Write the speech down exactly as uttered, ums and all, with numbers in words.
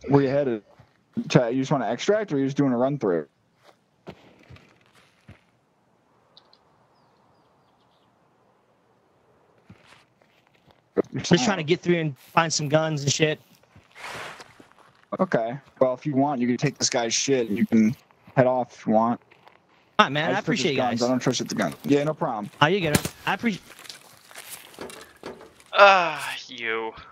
Where you headed? To, you just want to extract, or are you just doing a run through? Just trying to get through and find some guns and shit. Okay. Well, if you want, you can take this guy's shit and you can head off if you want. All right, man. I, I appreciate you guys. I don't trust the gun. Yeah, no problem. How you get it? I appreciate. Ah, uh, you.